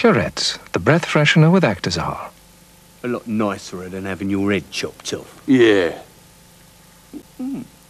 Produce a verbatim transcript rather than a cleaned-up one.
Clorets, the breath freshener with Actazole. A lot nicer than having your head chopped off. Yeah. Mm.